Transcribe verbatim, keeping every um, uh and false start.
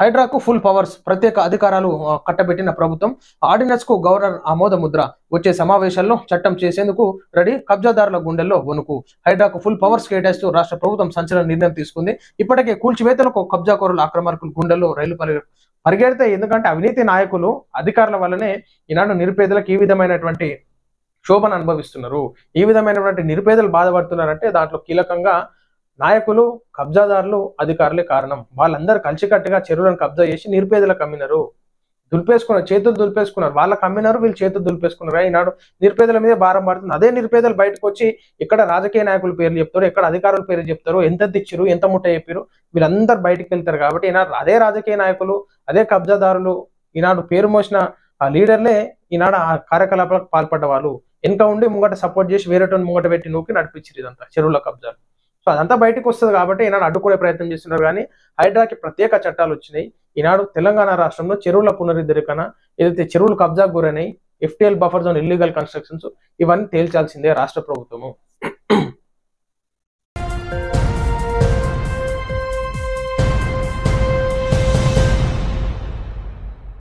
హైడ్రాకు full powers, ప్రత్యేక అధికారాలు ఆ, కట్టబెట్టిన ప్రభుత్వం. ఆర్డినెన్స్ కు గవర్నర్ ఆమోద ముద్ర. వచ్చే సమావేశాల్లో చట్టం చేసేందుకు రెడీ. కబ్జాదారుల గుండెల్లో వణుకు. హైడ్రాకు ఫుల్ పవర్స్ కేటాయిస్తూ రాష్ట్ర ప్రభుత్వం సంచలన నిర్ణయం తీసుకుంది. ఇప్పటికే కూల్చివేతలకు కబ్జాకోరుల ఆక్రమణకుల గుండెల్లో రైలు పరి పరిగెడితే, ఎందుకంటే అవినీతి నాయకులు అధికారుల వల్లనే ఈనాడు నిరుపేదలకు ఈ విధమైనటువంటి శోభను అనుభవిస్తున్నారు. ఈ విధమైనటువంటి నిరుపేదలు బాధపడుతున్నారంటే దాంట్లో కీలకంగా నాయకులు, కబ్జాదారులు, అధికారులే కారణం. వాళ్ళందరూ కలిసికట్టుగా చెరువులను కబ్జా చేసి నిరుపేదలకు అమ్మినారు. దులిపేసుకున్నారు, చేతులు దులిపేసుకున్నారు. వాళ్ళకి అమ్మినారు, వీళ్ళు చేతులు దులిపేసుకున్నారు. ఈనాడు నిరుపేదల మీద భారం పడుతుంది. అదే నిరుపేదలు బయటకు వచ్చి ఇక్కడ రాజకీయ నాయకుల పేర్లు చెప్తారు, ఎక్కడ అధికారుల పేర్లు చెప్తారు, ఎంత తెచ్చిరు, ఎంత ముట్ట చెప్పారు, వీళ్ళందరూ బయటకు వెళ్తారు. కాబట్టి ఈనాడు అదే రాజకీయ నాయకులు, అదే కబ్జాదారులు, ఈనాడు పేరు మోసిన ఆ లీడర్లే ఈనాడు ఆ కార్యకలాపాలకు పాల్పడ్డ వాళ్ళు. వెనక ఉండి ముంగట సపోర్ట్ చేసి వేరేటోని ముంగట పెట్టి నూకి నడిపించారు ఇదంతా చెరువుల కబ్జాలు. సో అదంతా బయటకు వస్తుంది కాబట్టి ఈనాడు అడ్డుకునే ప్రయత్నం చేస్తున్నారు. కానీ హైడ్రాకి ప్రత్యేక చట్టాలు వచ్చినాయి. ఈనాడు తెలంగాణ రాష్ట్రంలో చెరువుల పునరుద్ధరణ, ఏదైతే చెరువులు కబ్జాకు గురైనాయి, FTL buffer zone, illegal constructions, ఇవన్నీ తేల్చాల్సిందే రాష్ట్ర ప్రభుత్వము.